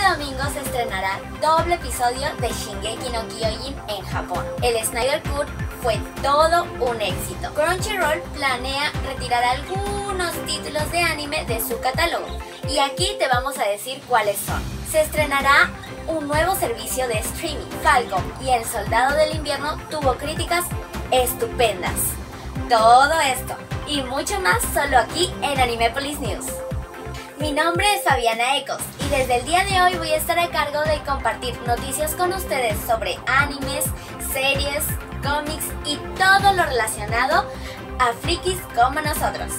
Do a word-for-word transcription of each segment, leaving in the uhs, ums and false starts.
Este domingo se estrenará doble episodio de Shingeki no Kyojin en Japón. El Snyder Cut fue todo un éxito. Crunchyroll planea retirar algunos títulos de anime de su catálogo y aquí te vamos a decir cuáles son. Se estrenará un nuevo servicio de streaming. Falcon y el Soldado del Invierno tuvo críticas estupendas. Todo esto y mucho más solo aquí en Animepolis News. Mi nombre es Fabiana Ecos y desde el día de hoy voy a estar a cargo de compartir noticias con ustedes sobre animes, series, cómics y todo lo relacionado a frikis como nosotros.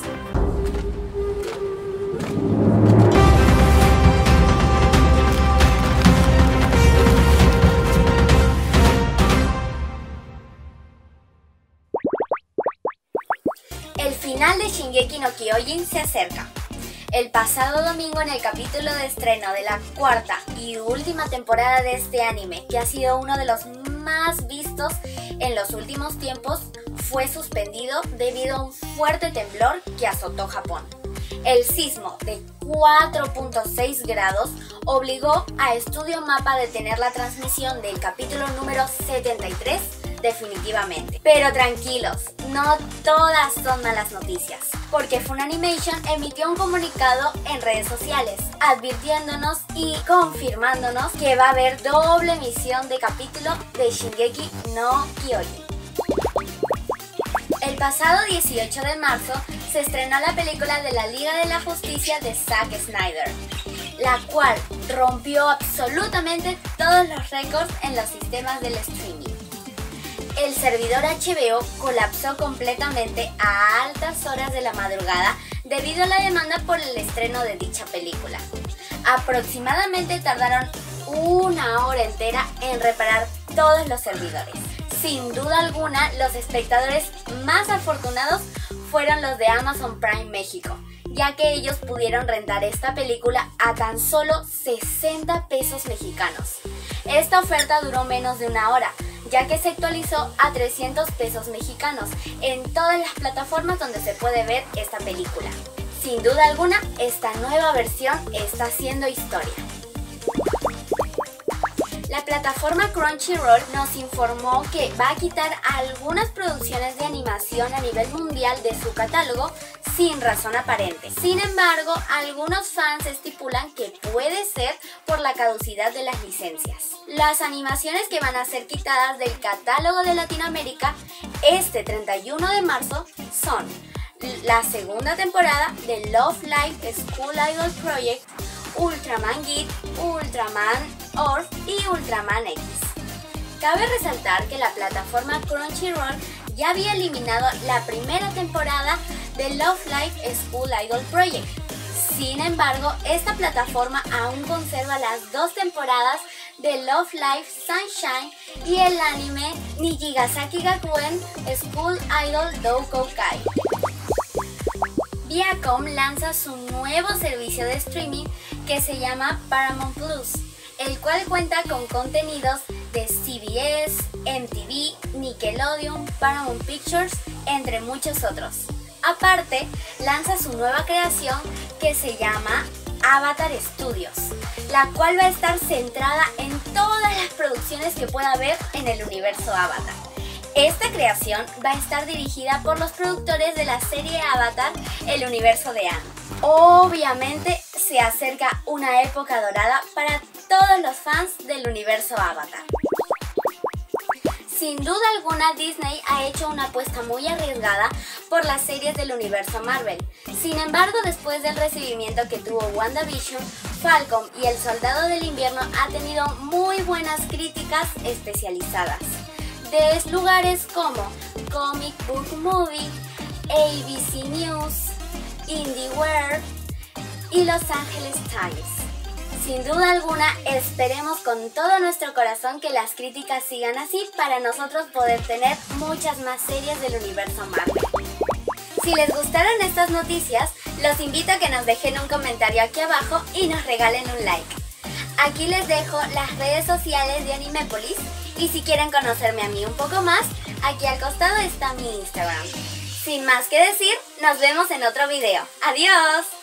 El final de Shingeki no Kyojin se acerca. El pasado domingo, en el capítulo de estreno de la cuarta y última temporada de este anime, que ha sido uno de los más vistos en los últimos tiempos, fue suspendido debido a un fuerte temblor que azotó Japón. El sismo de cuatro punto seis grados obligó a Estudio Mapa a detener la transmisión del capítulo número setenta y tres definitivamente. Pero tranquilos, no todas son malas noticias, porque Funimation emitió un comunicado en redes sociales advirtiéndonos y confirmándonos que va a haber doble emisión de capítulo de Shingeki no Kyojin. El pasado dieciocho de marzo se estrenó la película de la Liga de la Justicia de Zack Snyder, la cual rompió absolutamente todos los récords en los sistemas del streaming. El servidor H B O colapsó completamente a altas horas de la madrugada debido a la demanda por el estreno de dicha película. Aproximadamente tardaron una hora entera en reparar todos los servidores. Sin duda alguna, los espectadores más afortunados fueron los de Amazon Prime México, ya que ellos pudieron rentar esta película a tan solo sesenta pesos mexicanos. Esta oferta duró menos de una hora, ya que se actualizó a trescientos pesos mexicanos en todas las plataformas donde se puede ver esta película. Sin duda alguna, esta nueva versión está haciendo historia. La plataforma Crunchyroll nos informó que va a quitar algunas producciones de animación a nivel mundial de su catálogo sin razón aparente. Sin embargo, algunos fans estipulan que puede ser por la caducidad de las licencias. Las animaciones que van a ser quitadas del catálogo de Latinoamérica este treinta y uno de marzo son la segunda temporada de Love Live School Idol Project, Ultraman Geek, Ultraman Orf y Ultraman X. Cabe resaltar que la plataforma Crunchyroll ya había eliminado la primera temporada de Love Live School Idol Project. Sin embargo, esta plataforma aún conserva las dos temporadas de Love Live Sunshine y el anime Nijigasaki Gakuen School Idol Doukoukai. Viacom lanza su nuevo servicio de streaming que se llama Paramount Plus, el cual cuenta con contenidos de C B S, M T V, Nickelodeon, Paramount Pictures, entre muchos otros. Aparte, lanza su nueva creación que se llama Avatar Studios, la cual va a estar centrada en todas las producciones que pueda haber en el universo Avatar. Esta creación va a estar dirigida por los productores de la serie Avatar, el universo de Aang. Obviamente se acerca una época dorada para todos los fans del universo Avatar. Sin duda alguna, Disney ha hecho una apuesta muy arriesgada por las series del universo Marvel. Sin embargo, después del recibimiento que tuvo WandaVision, Falcon y el Soldado del Invierno ha tenido muy buenas críticas especializadas de lugares como Comic Book Movie, A B C News, IndieWire y Los Angeles Times. Sin duda alguna, esperemos con todo nuestro corazón que las críticas sigan así para nosotros poder tener muchas más series del universo Marvel. Si les gustaron estas noticias, los invito a que nos dejen un comentario aquí abajo y nos regalen un like. Aquí les dejo las redes sociales de Animepolis y si quieren conocerme a mí un poco más, aquí al costado está mi Instagram. Sin más que decir, nos vemos en otro video. ¡Adiós!